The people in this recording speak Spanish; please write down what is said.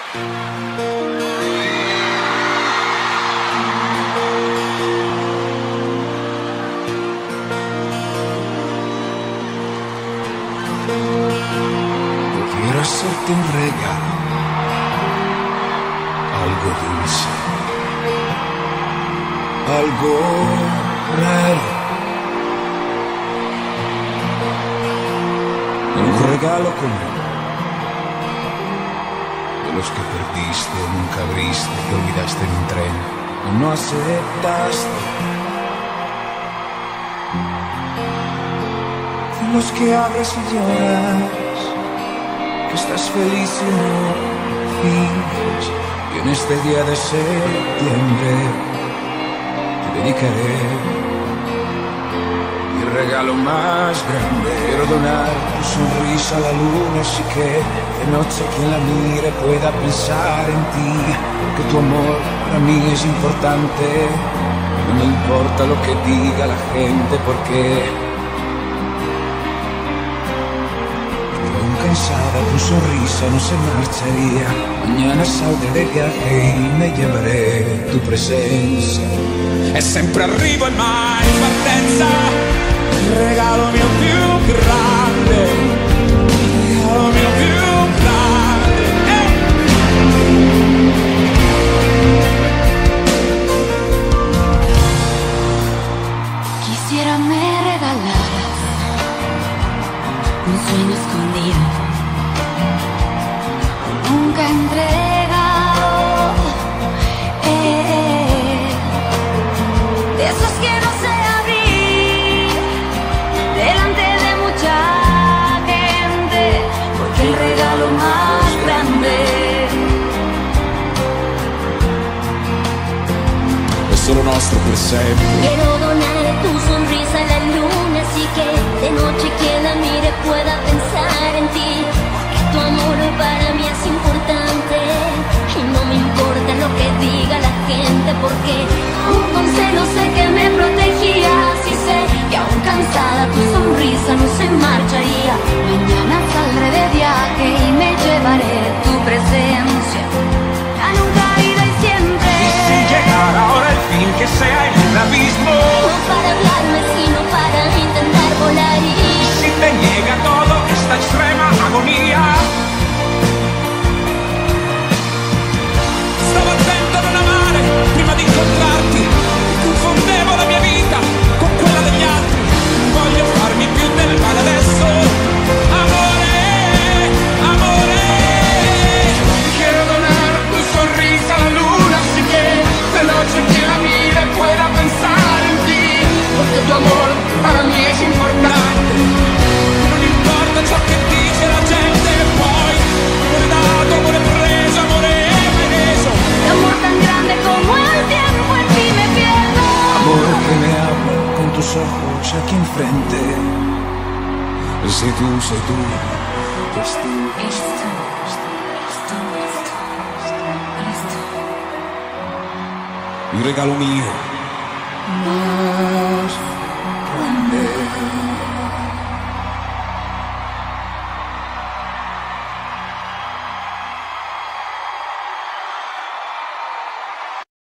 Quiero hacerte un regalo, algo dulce, algo raro, un regalo común, de los que perdiste, nunca abriste, que olvidaste en un tren o no aceptaste, de los que abres y lloras, que estás feliz y no finges. Y en este día de septiembre te dedicaré mi regalo más grande. Quiero donar tu sonrisa a la luna, así que de noche quien la mire pueda pensar en ti, porque tu amor para mí es importante. No me importa lo que diga la gente, porque cansada, tu sonrisa no se marcharía. Mañana saldré de viaje y me llevaré tu presenza. E sempre arrivo e mai in partenza. Il regalo mio più grande, il regalo mio più grande. Quisiera me regalaras un sueño escondido, nunca entregado, de esos que no sé abrir delante de mucha gente, porque el regalo más grande È solo nostro per sempre. quiero donar tu sonrisa a la luna, así que de noche quien la mire pueda pensar en ti, porque tu amor para mí es importante y no me importa lo que diga la gente, porque aún con celos sé que me protegías y sé que aún cansada tu sonrisa no se marcharía. Mañana saldré de viaje y me llevaré tu presencia a nunca ida y siempre. Y si llegara ahora el fin, que sea en un abismo, No para hablarme sino para intentar volar y si te niega todo esta extrema agonía. Stavo attento a non amare prima di incontrarti, confondevo la mia vita con quella degli altri. Voglio farmi più del male adesso. Amore, amore, quiero donar tu sonrisa a la luna, así que de noche quien la mire pueda pensar en ti, porque tu amor para mí es importante. Non importa ciò che dice la gente, poi amore dato, amore preso, amore mai reso. de amor tan grande como el tiempo en ti me pierdo. Amor que me habla con tus ojos aquí enfrente. Sé tú, eres tú. Mi regalo mío más grande.